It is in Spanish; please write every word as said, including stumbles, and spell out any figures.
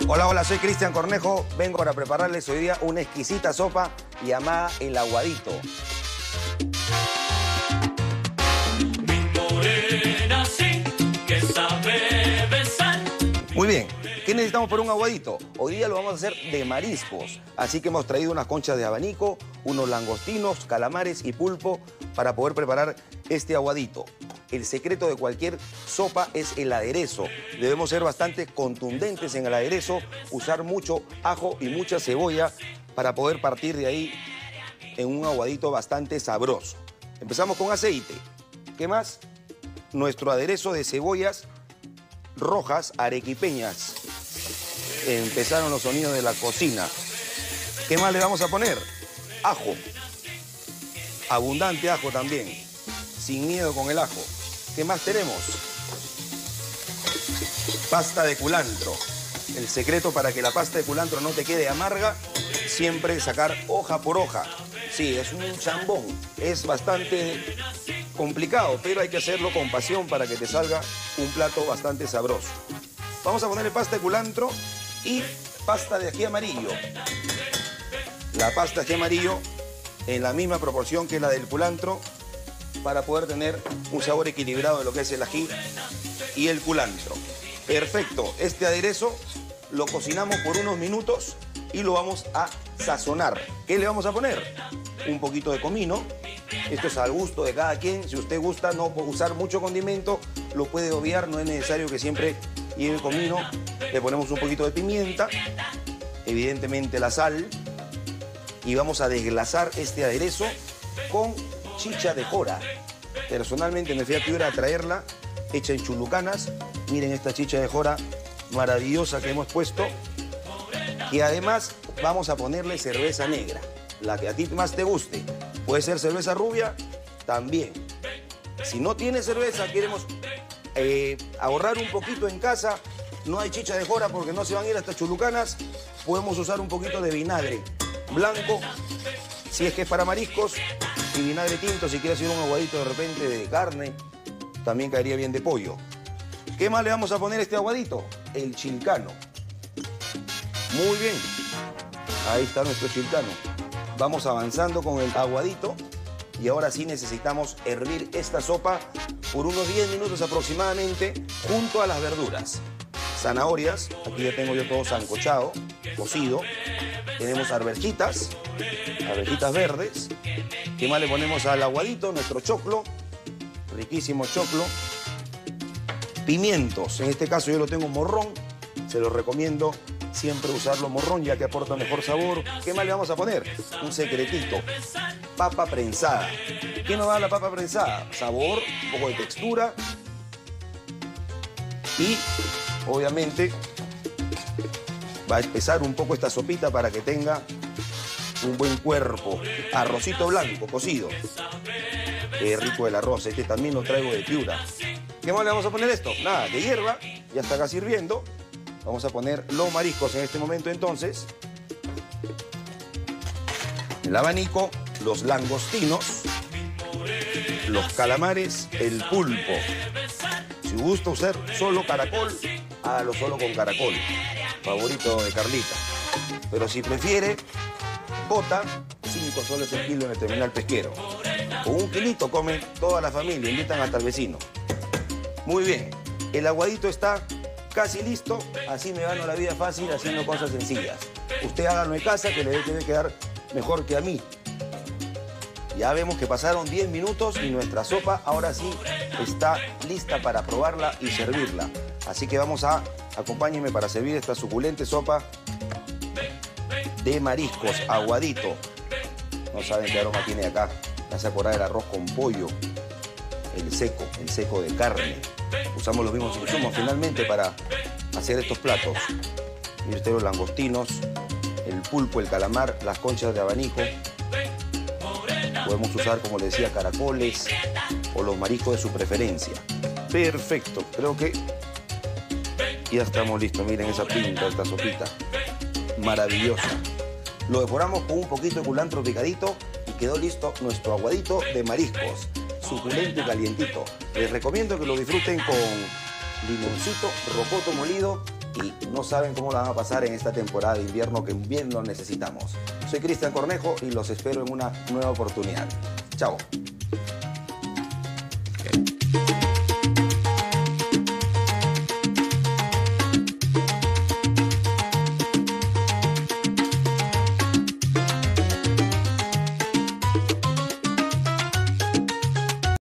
Hola, hola, soy Cristian Cornejo. Vengo para prepararles hoy día una exquisita sopa llamada el aguadito. Muy bien, ¿qué necesitamos para un aguadito? Hoy día lo vamos a hacer de mariscos. Así que hemos traído unas conchas de abanico, unos langostinos, calamares y pulpo para poder preparar este aguadito. El secreto de cualquier sopa es el aderezo. Debemos ser bastante contundentes en el aderezo, usar mucho ajo y mucha cebolla para poder partir de ahí en un aguadito bastante sabroso. Empezamos con aceite. ¿Qué más? Nuestro aderezo de cebollas rojas arequipeñas. Empezaron los sonidos de la cocina. ¿Qué más le vamos a poner? Ajo. Abundante ajo también. Sin miedo con el ajo. ¿Qué más tenemos? Pasta de culantro. El secreto para que la pasta de culantro no te quede amarga, siempre sacar hoja por hoja. Sí, es un chambón. Es bastante complicado, pero hay que hacerlo con pasión para que te salga un plato bastante sabroso. Vamos a ponerle pasta de culantro y pasta de ají amarillo. La pasta de ají amarillo en la misma proporción que la del culantro, para poder tener un sabor equilibrado de lo que es el ají y el culantro. Perfecto, este aderezo lo cocinamos por unos minutos y lo vamos a sazonar. ¿Qué le vamos a poner? Un poquito de comino. Esto es al gusto de cada quien. Si usted gusta no usar mucho condimento, lo puede obviar, no es necesario que siempre lleve comino. Le ponemos un poquito de pimienta, evidentemente la sal, y vamos a desglasar este aderezo con chicha de jora. Personalmente me fui a Piura a traerla, hecha en chulucanas. Miren esta chicha de jora maravillosa que hemos puesto. Y además vamos a ponerle cerveza negra, la que a ti más te guste. Puede ser cerveza rubia, también. Si no tiene cerveza, queremos eh, ahorrar un poquito en casa. No hay chicha de jora porque no se van a ir hasta chulucanas. Podemos usar un poquito de vinagre blanco, si es que es para mariscos. Y vinagre tinto, si quieres hacer un aguadito de repente de carne, también caería bien de pollo. ¿Qué más le vamos a poner a este aguadito? El chilcano. Muy bien. Ahí está nuestro chilcano. Vamos avanzando con el aguadito. Y ahora sí necesitamos hervir esta sopa por unos diez minutos aproximadamente junto a las verduras. Zanahorias, aquí ya tengo yo todo sancochado, cocido. Tenemos arvejitas, arvejitas verdes. ¿Qué más le ponemos al aguadito? Nuestro choclo, riquísimo choclo. Pimientos, en este caso yo lo tengo morrón, se lo recomiendo siempre usarlo morrón ya que aporta mejor sabor. ¿Qué más le vamos a poner? Un secretito, papa prensada. ¿Qué nos da la papa prensada? Sabor, un poco de textura y obviamente va a espesar un poco esta sopita para que tenga un buen cuerpo. Arrocito blanco, cocido. Qué rico el arroz, este también lo traigo de Piura. ¿Qué más le vamos a poner esto? Nada, de hierba, ya está casi hirviendo. Vamos a poner los mariscos en este momento entonces. El abanico, los langostinos, los calamares, el pulpo. Si gusta usar solo caracol, hágalo solo con caracol. Favorito de Carlita. Pero si prefiere cota, cinco soles el kilo en el terminal pesquero. Con un kilito come toda la familia, invitan hasta el vecino. Muy bien, el aguadito está casi listo, así me gano la vida fácil haciendo cosas sencillas. Usted hágalo en casa que le debe quedar mejor que a mí. Ya vemos que pasaron diez minutos y nuestra sopa ahora sí está lista para probarla y servirla. Así que vamos a, acompáñenme para servir esta suculente sopa de mariscos, aguadito. No saben qué aroma tiene acá. Me hace acordar el arroz con pollo, el seco, el seco de carne. Usamos los mismos insumos finalmente para hacer estos platos. Mire usted los langostinos, el pulpo, el calamar, las conchas de abanico. Podemos usar, como le decía, caracoles o los mariscos de su preferencia. Perfecto, creo que ya estamos listos. Miren esa pinta, esta sopita. Maravillosa. Lo decoramos con un poquito de culantro picadito y quedó listo nuestro aguadito de mariscos. Suculento y calientito. Les recomiendo que lo disfruten con limoncito, rocoto molido y no saben cómo la van a pasar en esta temporada de invierno que bien lo necesitamos. Soy Cristian Cornejo y los espero en una nueva oportunidad. Chao. Okay.